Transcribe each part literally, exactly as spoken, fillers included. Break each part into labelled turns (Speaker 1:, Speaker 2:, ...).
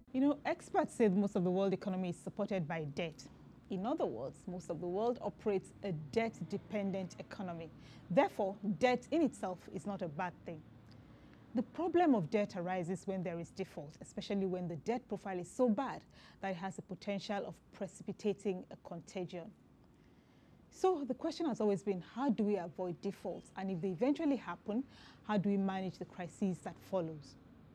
Speaker 1: You know, experts say most of the world economy is supported by debt. In other words, most of the world operates a debt-dependent economy. Therefore, debt in itself is not a bad thing. The problem of debt arises when there is default, especially when the debt profile is so bad that it has the potential of precipitating a contagion. So the question has always been, how do we avoid defaults? And if they eventually happen, how do we manage the crises that follows?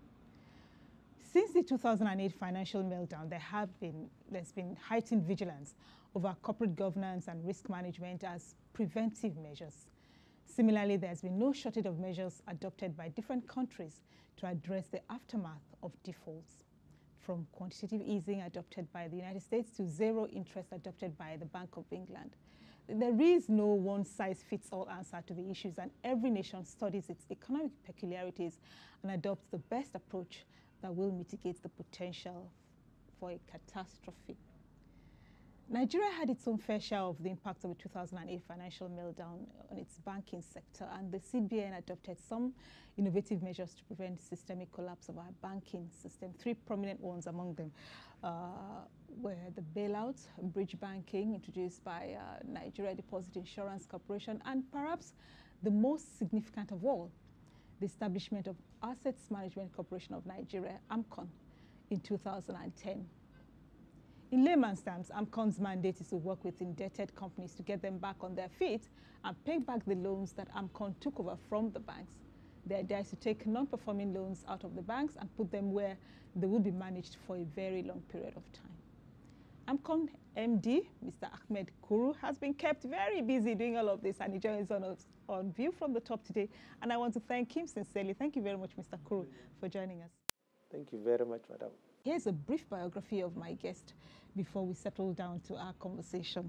Speaker 1: Since the two thousand eight financial meltdown, there have been, there's been heightened vigilance over corporate governance and risk management as preventive measures. Similarly, there's been no shortage of measures adopted by different countries to address the aftermath of defaults, from quantitative easing adopted by the United States to zero interest adopted by the Bank of England. There is no one-size-fits-all answer to the issues, and every nation studies its economic peculiarities and adopts the best approach that will mitigate the potential for a catastrophe. Nigeria had its own fair share of the impact of the two thousand eight financial meltdown on its banking sector, and the C B N adopted some innovative measures to prevent systemic collapse of our banking system. Three prominent ones among them uh, were the bailouts, bridge banking introduced by uh, Nigeria Deposit Insurance Corporation, and perhaps the most significant of all, the establishment of Assets Management Corporation of Nigeria, AMCON, in two thousand ten. In layman's terms, AMCON's mandate is to work with indebted companies to get them back on their feet and pay back the loans that AMCON took over from the banks. The idea is to take non-performing loans out of the banks and put them where they will be managed for a very long period of time. AMCON M D, Mister Ahmed Kuru, has been kept very busy doing all of this, and he joins on, on View from the Top today. And I want to thank him sincerely. Thank you very much, Mister Kuru, for joining us.
Speaker 2: Thank you very much, madam.
Speaker 1: Here's a brief biography of my guest before we settle down to our conversation.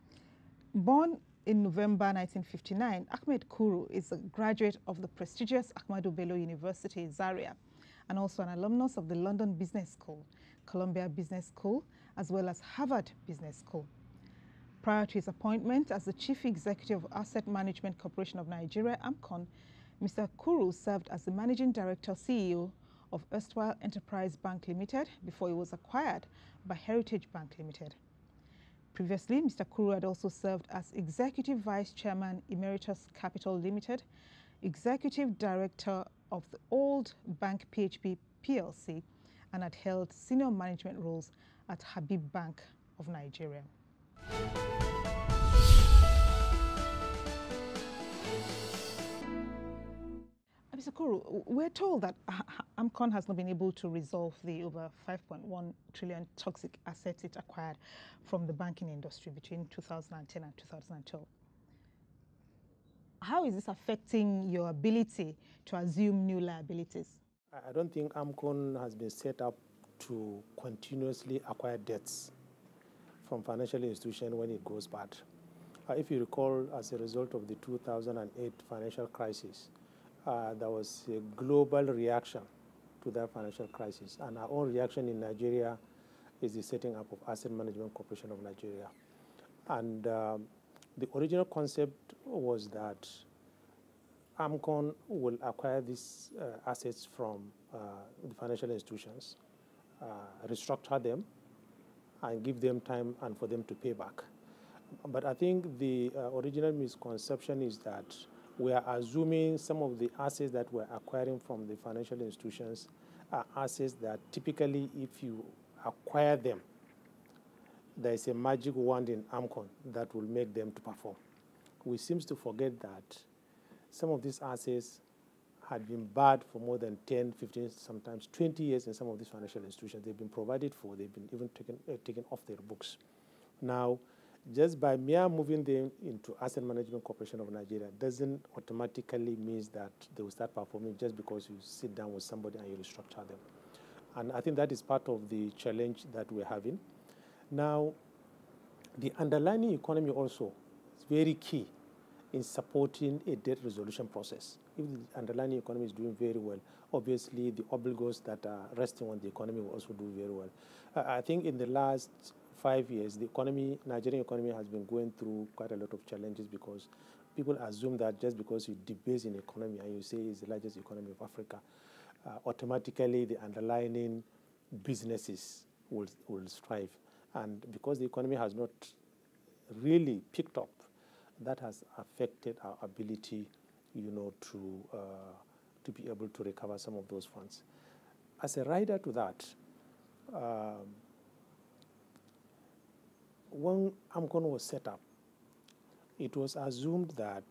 Speaker 1: Born in November nineteen fifty-nine, Ahmed Kuru is a graduate of the prestigious Ahmadu Bello University, Zaria, and also an alumnus of the London Business School, Columbia Business School, as well as Harvard Business School. Prior to his appointment as the Chief Executive of Asset Management Corporation of Nigeria, AMCON, Mister Kuru served as the Managing Director C E O of erstwhile Enterprise Bank Limited before it was acquired by Heritage Bank Limited. Previously, Mister Kuru had also served as Executive Vice Chairman Emeritus Capital Limited, Executive Director of the Old Bank P H P P L C, and had held senior management roles at Habib Bank of Nigeria. Mister Kuru, we're told that AMCON has not been able to resolve the over five point one trillion toxic assets it acquired from the banking industry between two thousand ten and two thousand twelve. How is this affecting your ability to assume new liabilities?
Speaker 2: I don't think AMCON has been set up to continuously acquire debts from financial institutions when it goes bad. Uh, if you recall, as a result of the two thousand eight financial crisis, Uh, there was a global reaction to that financial crisis, and our own reaction in Nigeria is the setting up of Asset Management Corporation of Nigeria. And um, the original concept was that AMCON will acquire these uh, assets from uh, the financial institutions, uh, restructure them, and give them time and for them to pay back. But I think the uh, original misconception is that we are assuming some of the assets that we're acquiring from the financial institutions are assets that typically, if you acquire them, there is a magic wand in AMCON that will make them to perform. We seem to forget that some of these assets had been bad for more than ten, fifteen, sometimes twenty years in some of these financial institutions. They've been provided for, they've been even taken, uh, taken off their books. Now, just by mere moving them into Asset Management Corporation of Nigeria doesn't automatically mean that they will start performing just because you sit down with somebody and you restructure them. And I think that is part of the challenge that we're having. Now, the underlying economy also is very key in supporting a debt resolution process. If the underlying economy is doing very well, obviously the obligos that are resting on the economy will also do very well. Uh, I think in the last five years, the economy, Nigerian economy has been going through quite a lot of challenges because people assume that just because you debase an economy and you say it's the largest economy of Africa, uh, automatically the underlying businesses will, will strive. And because the economy has not really picked up, that has affected our ability, you know, to, uh, to be able to recover some of those funds. As a rider to that, um, when AMCON was set up, it was assumed that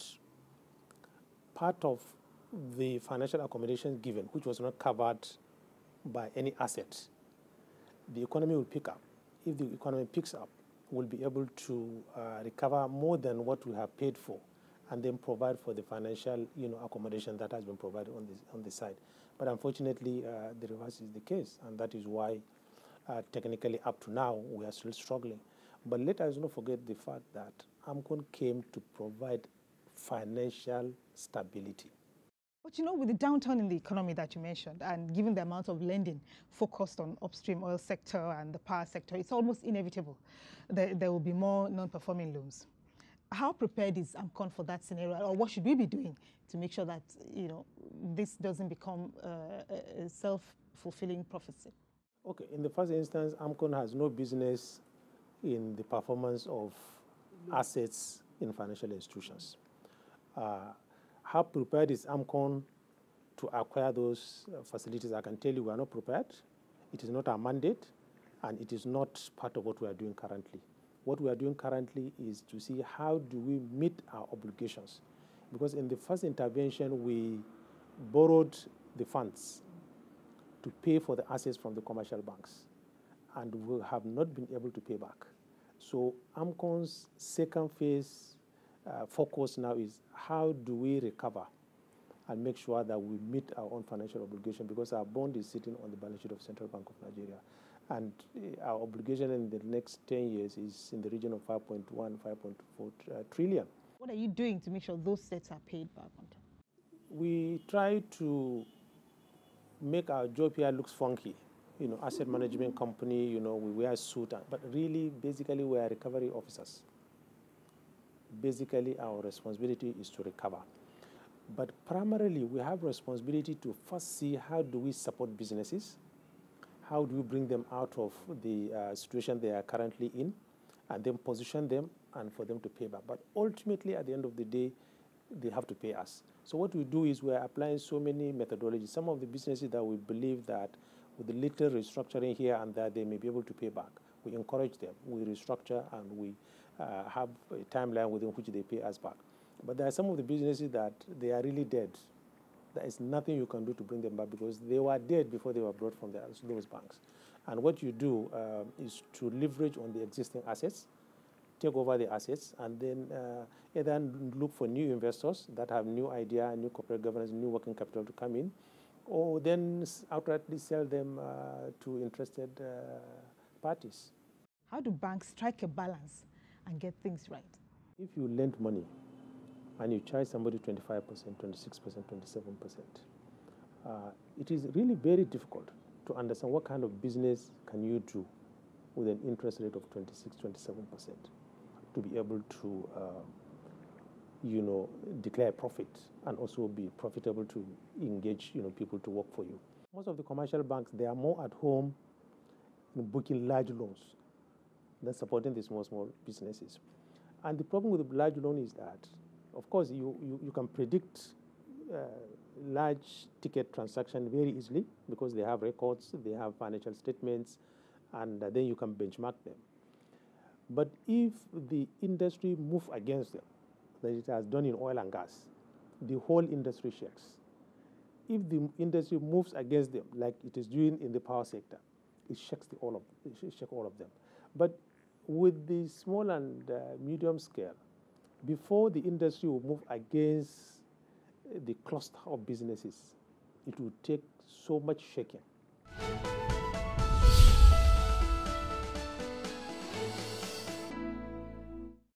Speaker 2: part of the financial accommodation given, which was not covered by any asset, the economy will pick up. If the economy picks up, we'll be able to uh, recover more than what we have paid for, and then provide for the financial, you know, accommodation that has been provided on this on the side. But unfortunately, uh, the reverse is the case, and that is why, uh, technically, up to now, we are still struggling. But let us not forget the fact that AMCON came to provide financial stability.
Speaker 1: But you know, with the downturn in the economy that you mentioned, and given the amount of lending focused on upstream oil sector and the power sector, it's almost inevitable that there will be more non-performing loans. How prepared is AMCON for that scenario, or what should we be doing to make sure that, you know, this doesn't become uh, a self-fulfilling prophecy?
Speaker 2: Okay, in the first instance, AMCON has no business in the performance of assets in financial institutions. Uh, how prepared is AMCON to acquire those uh, facilities? I can tell you we are not prepared. It is not our mandate, and it is not part of what we are doing currently. What we are doing currently is to see how do we meet our obligations. Because in the first intervention, we borrowed the funds to pay for the assets from the commercial banks, and we have not been able to pay back. So AMCON's second phase uh, focus now is how do we recover and make sure that we meet our own financial obligation, because our bond is sitting on the balance sheet of Central Bank of Nigeria. And uh, our obligation in the next ten years is in the region of five point one, five point four uh, trillion.
Speaker 1: What are you doing to make sure those debts are paid back on time?
Speaker 2: We try to make our job here looks funky. You know, asset management company, you know, we wear a suit, but really, basically, we are recovery officers. Basically, our responsibility is to recover. But primarily, we have responsibility to first see how do we support businesses, how do we bring them out of the uh, situation they are currently in, and then position them and for them to pay back. But ultimately, at the end of the day, they have to pay us. So what we do is we are applying so many methodologies. Some of the businesses that we believe that with a little restructuring here and there, they may be able to pay back. We encourage them. We restructure and we uh, have a timeline within which they pay us back. But there are some of the businesses that they are really dead. There is nothing you can do to bring them back because they were dead before they were brought from the, those banks. And what you do uh, is to leverage on the existing assets, take over the assets, and then uh, either look for new investors that have new idea, new corporate governance, new working capital to come in, or then outrightly sell them uh, to interested uh, parties.
Speaker 1: How do banks strike a balance and get things right?
Speaker 2: If you lend money and you charge somebody twenty-five percent, twenty-six percent, twenty-seven percent, uh, it is really very difficult to understand what kind of business can you do with an interest rate of twenty-six, twenty-seven percent to be able to, uh, you know, declare profit and also be profitable to engage, you know, people to work for you. Most of the commercial banks, they are more at home in booking large loans than supporting the small, small businesses. And the problem with the large loan is that, of course, you, you, you can predict uh, large ticket transaction very easily because they have records, they have financial statements, and uh, then you can benchmark them. But if the industry moves against them, that it has done in oil and gas, the whole industry shakes. If the industry moves against them, like it is doing in the power sector, it shakes the all of it shakes all of them. But with the small and uh, medium scale, before the industry will move against the cluster of businesses, it will take so much shaking.